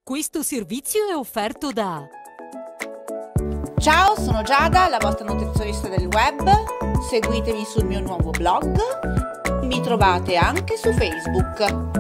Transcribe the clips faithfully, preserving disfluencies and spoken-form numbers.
Questo servizio è offerto da... Ciao, sono Giada, la vostra nutrizionista del web. Seguitemi sul mio nuovo blog. Mi trovate anche su Facebook.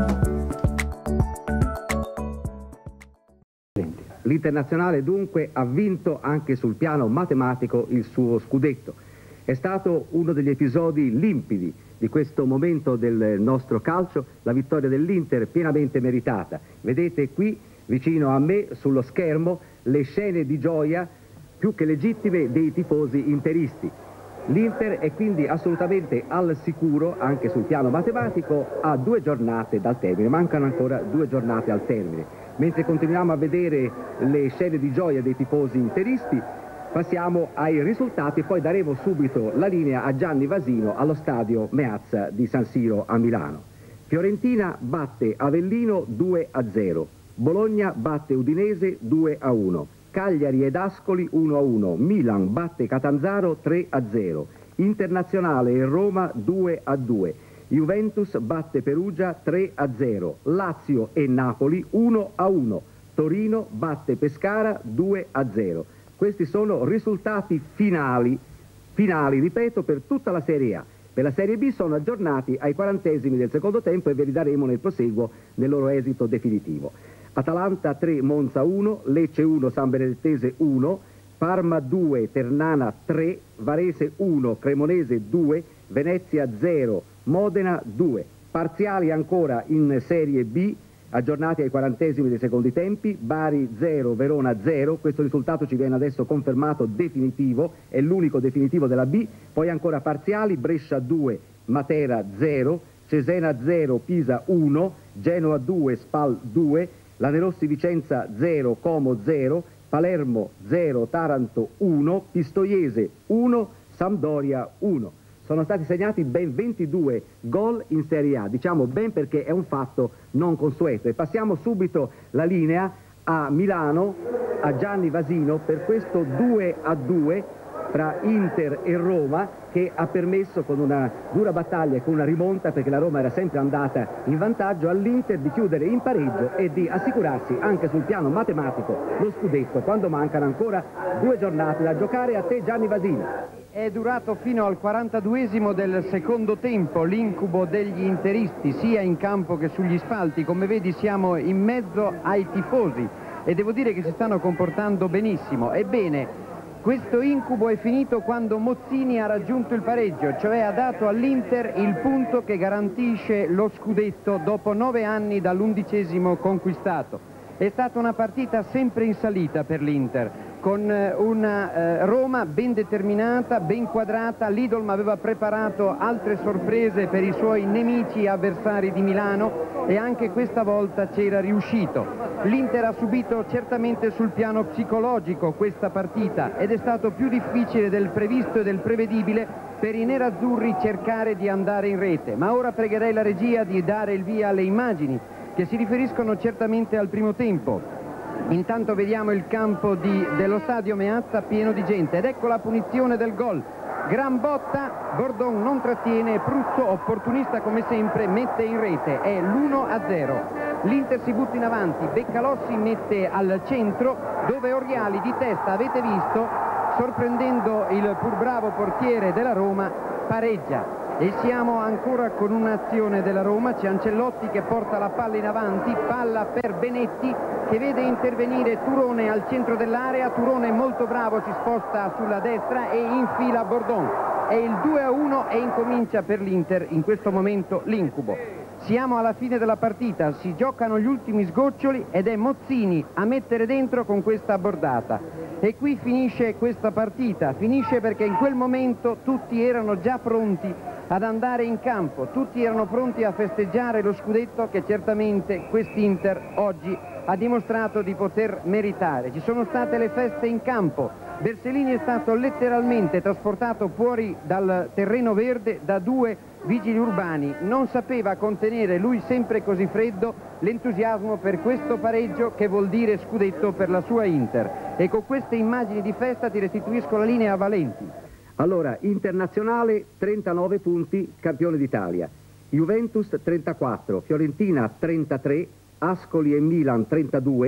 L'Internazionale dunque ha vinto anche sul piano matematico il suo scudetto. È stato uno degli episodi limpidi di questo momento del nostro calcio, la vittoria dell'Inter pienamente meritata. Vedete qui vicino a me sullo schermo le scene di gioia più che legittime dei tifosi interisti. L'Inter è quindi assolutamente al sicuro anche sul piano matematico a due giornate dal termine, mancano ancora due giornate al termine. Mentre continuiamo a vedere le scene di gioia dei tifosi interisti, passiamo ai risultati e poi daremo subito la linea a Gianni Vasino allo stadio Meazza di San Siro a Milano. Fiorentina batte Avellino due a zero, Bologna batte Udinese due a uno, Cagliari ed Ascoli uno a uno, Milan batte Catanzaro tre a zero, Internazionale e Roma due a due, Juventus batte Perugia tre a zero, Lazio e Napoli uno a uno, Torino batte Pescara due a zero. Questi sono risultati finali, finali, ripeto, per tutta la Serie A. Per la Serie B sono aggiornati ai quarantesimi del secondo tempo e ve li daremo nel proseguo del loro esito definitivo. Atalanta tre, Monza uno, Lecce uno, San Benedettese uno, Parma due, Ternana tre, Varese uno, Cremonese due, Venezia zero, Modena due. Parziali ancora in Serie B, aggiornati ai quarantesimi dei secondi tempi, Bari zero, Verona zero, questo risultato ci viene adesso confermato definitivo, è l'unico definitivo della B, poi ancora parziali, Brescia due, Matera zero, Cesena zero, Pisa uno, Genoa due, Spal due, Lanerossi Vicenza zero, Como zero, Palermo zero, Taranto uno, Pistoiese uno, Sampdoria uno. Sono stati segnati ben ventidue gol in Serie A, diciamo ben perché è un fatto non consueto. E passiamo subito la linea a Milano, a Gianni Vasino, per questo due a due tra Inter e Roma, che ha permesso, con una dura battaglia e con una rimonta, perché la Roma era sempre andata in vantaggio, all'Inter di chiudere in pareggio e di assicurarsi anche sul piano matematico lo scudetto, quando mancano ancora due giornate da giocare. A te Gianni Vasino. È durato fino al quarantaduesimo del secondo tempo l'incubo degli interisti, sia in campo che sugli spalti. Come vedi siamo in mezzo ai tifosi e devo dire che si stanno comportando benissimo. Ebbene, questo incubo è finito quando Mozzini ha raggiunto il pareggio, cioè ha dato all'Inter il punto che garantisce lo scudetto dopo nove anni dall'undicesimo conquistato. È stata una partita sempre in salita per l'Inter, con una eh, Roma ben determinata, ben quadrata. L'Idolm aveva preparato altre sorprese per i suoi nemici avversari di Milano e anche questa volta c'era riuscito. L'Inter ha subito certamente sul piano psicologico questa partita ed è stato più difficile del previsto e del prevedibile per i nerazzurri cercare di andare in rete. Ma ora pregherei la regia di dare il via alle immagini che si riferiscono certamente al primo tempo. Intanto vediamo il campo di, dello stadio Meazza pieno di gente ed ecco la punizione del gol. Gran botta, Bordon non trattiene, Pruzzo, opportunista come sempre, mette in rete, è l'uno a zero. L'Inter si butta in avanti, Beccalossi mette al centro dove Oriali di testa, avete visto, sorprendendo il pur bravo portiere della Roma, pareggia. E siamo ancora con un'azione della Roma, c'è Ancelotti che porta la palla in avanti, palla per Benetti che vede intervenire Turone al centro dell'area, Turone molto bravo, si sposta sulla destra e infila Bordon. È il due a uno e incomincia per l'Inter in questo momento l'incubo. Siamo alla fine della partita, si giocano gli ultimi sgoccioli ed è Mozzini a mettere dentro con questa bordata. E qui finisce questa partita, finisce perché in quel momento tutti erano già pronti ad andare in campo, tutti erano pronti a festeggiare lo scudetto che certamente quest'Inter oggi ha dimostrato di poter meritare. Ci sono state le feste in campo, Bersellini è stato letteralmente trasportato fuori dal terreno verde da due vigili urbani, non sapeva contenere, lui sempre così freddo, l'entusiasmo per questo pareggio che vuol dire scudetto per la sua Inter. E con queste immagini di festa ti restituisco la linea a Valenti. Allora, Internazionale trentanove punti, campione d'Italia, Juventus trentaquattro, Fiorentina trentatré, Ascoli e Milan trentadue,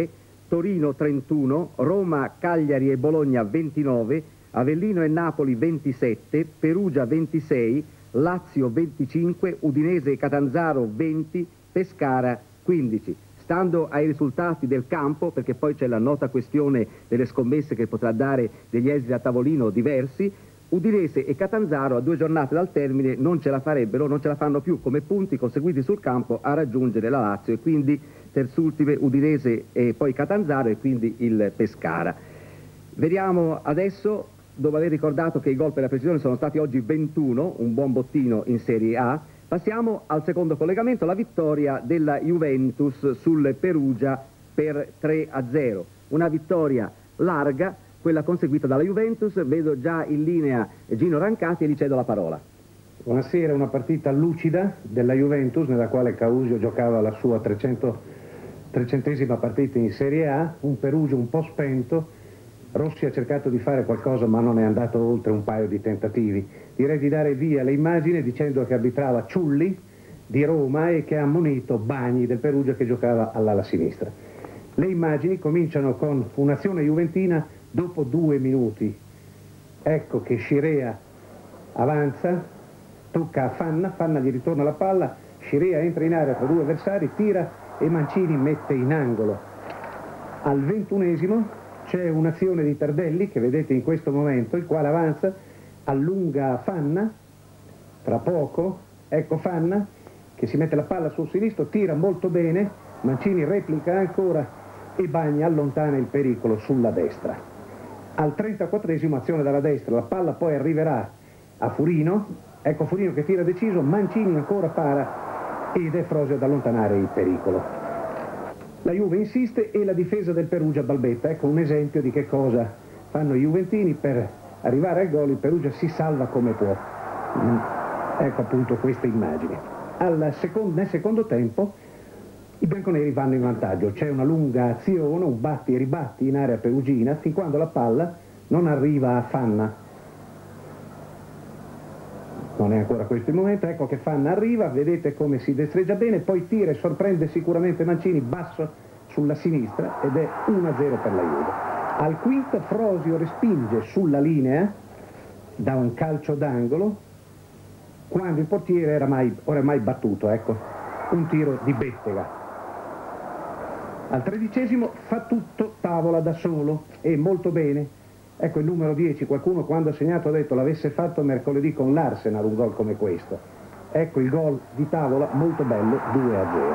Torino trentuno, Roma, Cagliari e Bologna ventinove, Avellino e Napoli ventisette, Perugia ventisei, Lazio venticinque, Udinese e Catanzaro venti, Pescara quindici. Stando ai risultati del campo, perché poi c'è la nota questione delle scommesse che potrà dare degli esiti a tavolino diversi, Udinese e Catanzaro a due giornate dal termine non ce la farebbero, non ce la fanno più come punti conseguiti sul campo a raggiungere la Lazio, e quindi terzultime Udinese e poi Catanzaro e quindi il Pescara. Vediamo adesso, dopo aver ricordato che i gol per la precisione sono stati oggi ventuno, un buon bottino in Serie A, passiamo al secondo collegamento, la vittoria della Juventus sul Perugia per tre a zero. Una vittoria larga, quella conseguita dalla Juventus. Vedo già in linea Gino Rancati e gli cedo la parola. Buonasera, una partita lucida della Juventus nella quale Causio giocava la sua trecentesima partita in Serie A, un Perugia un po' spento. Rossi ha cercato di fare qualcosa ma non è andato oltre un paio di tentativi. Direi di dare via le immagini dicendo che arbitrava Ciulli di Roma e che ha ammonito Bagni del Perugia che giocava all'ala sinistra. Le immagini cominciano con un'azione juventina dopo due minuti. Ecco che Scirea avanza, tocca a Fanna, Fanna gli ritorna la palla, Scirea entra in area tra due avversari, tira e Mancini mette in angolo. Al ventunesimo c'è un'azione di Tardelli che vedete in questo momento, il quale avanza, allunga Fanna, tra poco, ecco Fanna che si mette la palla sul sinistro, tira molto bene, Mancini replica ancora e Bagni allontana il pericolo sulla destra. Al trentaquattresimo azione dalla destra, la palla poi arriverà a Furino, ecco Furino che tira deciso, Mancini ancora para ed è Frosio ad allontanare il pericolo. La Juve insiste e la difesa del Perugia balbetta, ecco un esempio di che cosa fanno i juventini per arrivare al gol. Il Perugia si salva come può, ecco appunto queste immagini. Al secondo, nel secondo tempo i bianconeri vanno in vantaggio, c'è una lunga azione, un batti e ribatti in area perugina fin quando la palla non arriva a Fanna. Non è ancora questo il momento, ecco che Fanna arriva, vedete come si destreggia bene, poi tira e sorprende sicuramente Mancini basso sulla sinistra ed è uno a zero per la Juve. Al quinto Frosio respinge sulla linea da un calcio d'angolo quando il portiere era mai, oramai battuto, ecco, un tiro di Bettega. Al tredicesimo fa tutto Tavola da solo e molto bene. Ecco il numero dieci, qualcuno quando ha segnato ha detto l'avesse fatto mercoledì con l'Arsenal un gol come questo. Ecco il gol di Tavola, molto bello, due a zero.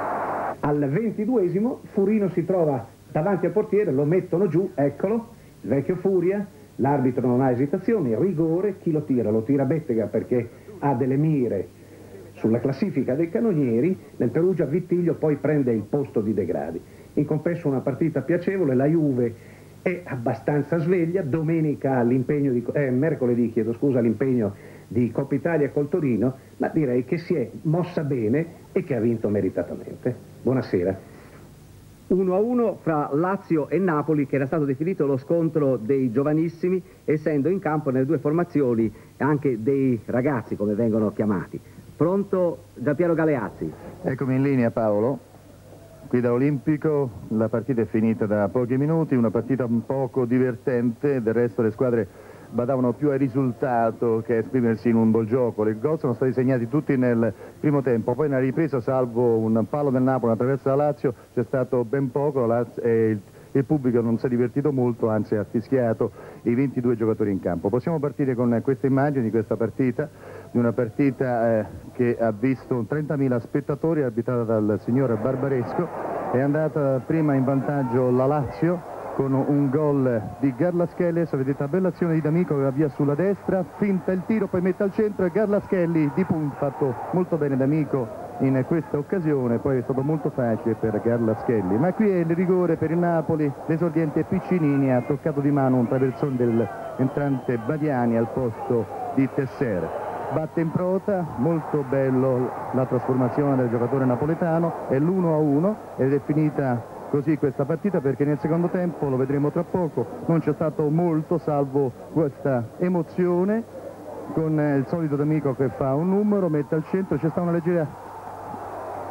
Al ventiduesimo Furino si trova davanti al portiere, lo mettono giù, eccolo, il vecchio Furia, l'arbitro non ha esitazioni, rigore, chi lo tira? Lo tira Bettega perché ha delle mire sulla classifica dei cannonieri. Nel Perugia Vittiglio poi prende il posto di De Gradi. In compenso una partita piacevole, la Juve è abbastanza sveglia, domenica l'impegno di, eh, mercoledì chiedo scusa l'impegno di Coppa Italia col Torino, ma direi che si è mossa bene e che ha vinto meritatamente. Buonasera. uno a uno fra Lazio e Napoli, che era stato definito lo scontro dei giovanissimi, essendo in campo nelle due formazioni anche dei ragazzi, come vengono chiamati. Pronto Giampiero Galeazzi? Eccomi in linea Paolo. Qui da Olimpico la partita è finita da pochi minuti, una partita un poco divertente, del resto le squadre badavano più al risultato che a esprimersi in un bel gioco. I gol sono stati segnati tutti nel primo tempo, poi nella ripresa, salvo un palo del Napoli attraverso la Lazio, c'è stato ben poco, la Lazio, e il, il pubblico non si è divertito molto, anzi ha fischiato i ventidue giocatori in campo. Possiamo partire con queste immagini di questa partita, di una partita eh, che ha visto trentamila spettatori, arbitrata dal signor Barbaresco. È andata prima in vantaggio la Lazio con un gol di Garlaschelli. Vedete la bella azione di D'Amico che va via sulla destra, finta il tiro, poi mette al centro e Garlaschelli di punto, fatto molto bene D'Amico in questa occasione, poi è stato molto facile per Garlaschelli. Ma qui è il rigore per il Napoli, l'esordiente Piccinini ha toccato di mano un traversone dell'entrante Badiani al posto di Tesser. Batte in prota, molto bello la trasformazione del giocatore napoletano, è l'uno a uno ed è finita così questa partita, perché nel secondo tempo, lo vedremo tra poco, non c'è stato molto salvo questa emozione con il solito D'Amico che fa un numero, mette al centro, c'è stata una leggera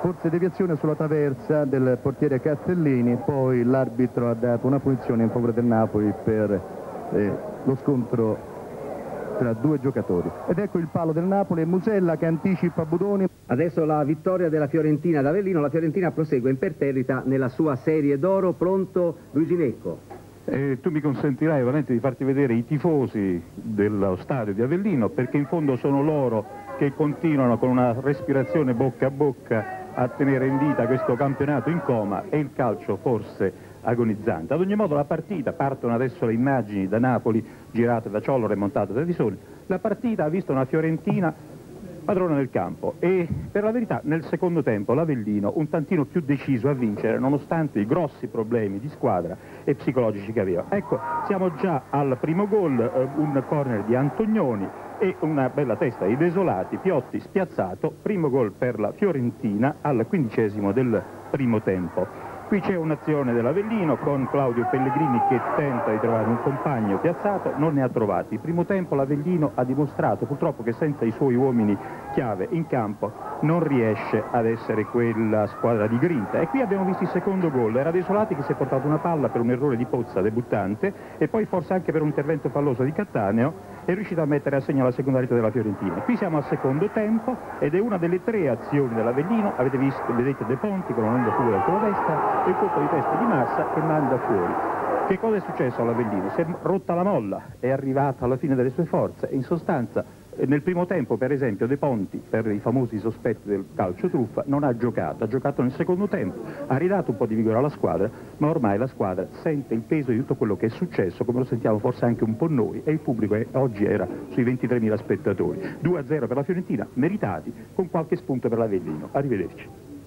forse deviazione sulla traversa del portiere Castellini, poi l'arbitro ha dato una punizione in favore del Napoli per eh, lo scontro tra due giocatori. Ed ecco il palo del Napoli e Musella che anticipa Budoni. Adesso la vittoria della Fiorentina ad Avellino. La Fiorentina prosegue imperterrita nella sua serie d'oro. Pronto Luigi Necco. Eh, tu mi consentirai veramente di farti vedere i tifosi dello stadio di Avellino, perché in fondo sono loro che continuano con una respirazione bocca a bocca a tenere in vita questo campionato in coma e il calcio forse agonizzante. Ad ogni modo la partita, partono adesso le immagini da Napoli girate da Ciollo e montate da Visoni, la partita ha visto una Fiorentina padrona del campo e per la verità nel secondo tempo l'Avellino un tantino più deciso a vincere nonostante i grossi problemi di squadra e psicologici che aveva. Ecco, siamo già al primo gol, eh, un corner di Antonioni e una bella testa di Desolati, Piotti spiazzato, primo gol per la Fiorentina al quindicesimo del primo tempo. Qui c'è un'azione dell'Avellino con Claudio Pellegrini che tenta di trovare un compagno piazzato, non ne ha trovati. Il primo tempo l'Avellino ha dimostrato purtroppo che senza i suoi uomini chiave in campo non riesce ad essere quella squadra di grinta. E qui abbiamo visto il secondo gol, era Desolati che si è portato una palla per un errore di Pozza, debuttante, e poi forse anche per un intervento falloso di Cattaneo è riuscito a mettere a segno la seconda rete della Fiorentina. Qui siamo al secondo tempo ed è una delle tre azioni dell'Avellino. Avete visto, vedete De Ponti con una fuori con la destra e il colpo di testa di Massa che manda fuori. Che cosa è successo all'Avellino? Si è rotta la molla, è arrivata alla fine delle sue forze e in sostanza nel primo tempo per esempio De Ponti, per i famosi sospetti del calcio truffa, non ha giocato, ha giocato nel secondo tempo, ha ridato un po' di vigore alla squadra, ma ormai la squadra sente il peso di tutto quello che è successo, come lo sentiamo forse anche un po' noi, e il pubblico è, oggi era sui ventitremila spettatori. due a zero per la Fiorentina, meritati, con qualche spunto per l'Avellino. Arrivederci.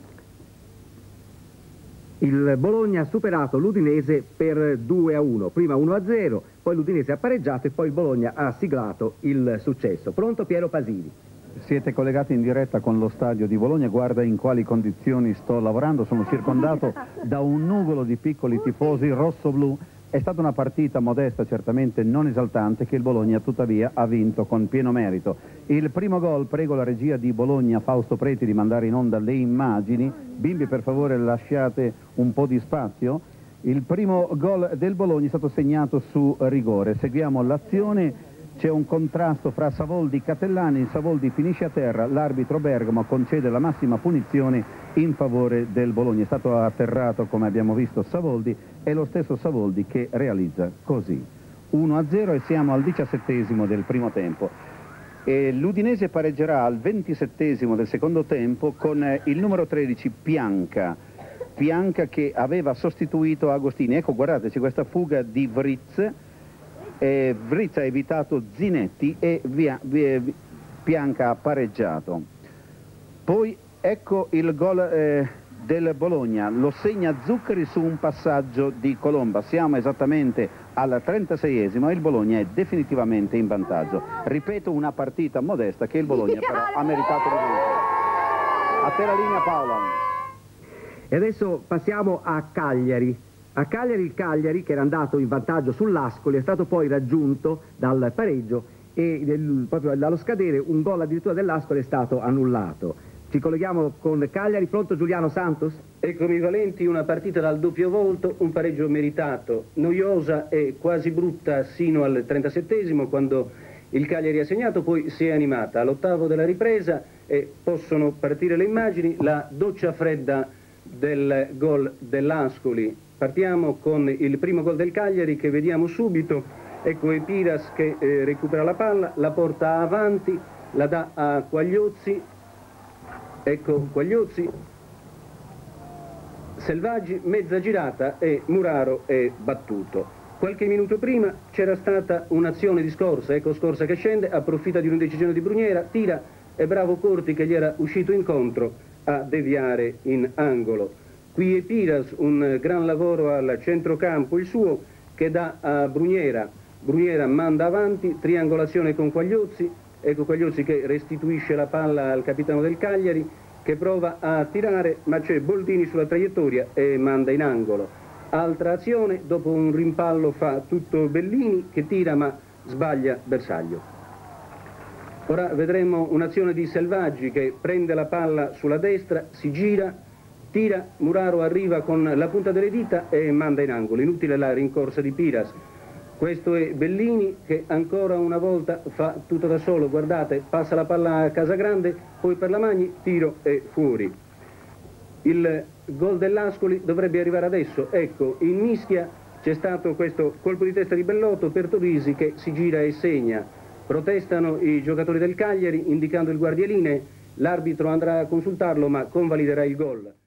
Il Bologna ha superato l'Udinese per due a uno, prima uno a zero, poi l'Udinese ha pareggiato e poi il Bologna ha siglato il successo. Pronto Piero Pasini? Siete collegati in diretta con lo stadio di Bologna, guarda in quali condizioni sto lavorando, sono circondato da un nuvolo di piccoli tifosi rosso-blu. È stata una partita modesta, certamente non esaltante, che il Bologna tuttavia ha vinto con pieno merito. Il primo gol, prego la regia di Bologna, Fausto Preti, di mandare in onda le immagini. Bimbi, per favore lasciate un po' di spazio. Il primo gol del Bologna è stato segnato su rigore. Seguiamo l'azione, c'è un contrasto fra Savoldi e Catellani, Savoldi finisce a terra, l'arbitro Bergamo concede la massima punizione in favore del Bologna. È stato atterrato, come abbiamo visto, Savoldi, è lo stesso Savoldi che realizza così. uno a zero e siamo al diciassettesimo del primo tempo. L'Udinese pareggerà al ventisettesimo del secondo tempo con il numero tredici Pianca, Pianca che aveva sostituito Agostini. Ecco, guardate, c'è questa fuga di Vritz, eh, Vritz ha evitato Zinetti e via, via, Pianca ha pareggiato. Poi ecco il gol eh, del Bologna, lo segna Zuccari su un passaggio di Colomba. Siamo esattamente al trentaseiesimo e il Bologna è definitivamente in vantaggio. Ripeto, una partita modesta che il Bologna però ha meritato di vincere. A te la linea, Paolo. E adesso passiamo a Cagliari. A Cagliari, il Cagliari, che era andato in vantaggio sull'Ascoli, è stato poi raggiunto dal pareggio e del, proprio dallo scadere un gol addirittura dell'Ascoli è stato annullato. Ci colleghiamo con Cagliari. Pronto Giuliano Santos? Eccomi Valenti, una partita dal doppio volto, un pareggio meritato, noiosa e quasi brutta sino al trentasettesimo quando il Cagliari ha segnato, poi si è animata all'ottavo della ripresa e possono partire le immagini, la doccia fredda del gol dell'Ascoli. Partiamo con il primo gol del Cagliari che vediamo subito. Ecco Epiras che eh, recupera la palla, la porta avanti, la dà a Quagliozzi. Ecco Quagliozzi, Selvaggi, mezza girata e Muraro è battuto. Qualche minuto prima c'era stata un'azione di Scorsa, ecco Scorsa che scende, approfitta di un'indecisione di Bruniera, tira e bravo Corti che gli era uscito incontro a deviare in angolo. Qui Epiras, un gran lavoro al centrocampo, il suo, che dà a Bruniera. Bruniera manda avanti, triangolazione con Quagliozzi, ecco Quagliozzi che restituisce la palla al capitano del Cagliari, che prova a tirare, ma c'è Boldini sulla traiettoria e manda in angolo. Altra azione, dopo un rimpallo fa tutto Bellini, che tira ma sbaglia Bersaglio. Ora vedremo un'azione di Selvaggi che prende la palla sulla destra, si gira, tira, Muraro arriva con la punta delle dita e manda in angolo. Inutile la rincorsa di Piras. Questo è Bellini che ancora una volta fa tutto da solo, guardate, passa la palla a Casagrande, poi per la Magni, tiro e fuori. Il gol dell'Ascoli dovrebbe arrivare adesso, ecco, in mischia c'è stato questo colpo di testa di Bellotto per Torrisi che si gira e segna. Protestano i giocatori del Cagliari indicando il guardialine, l'arbitro andrà a consultarlo ma convaliderà il gol.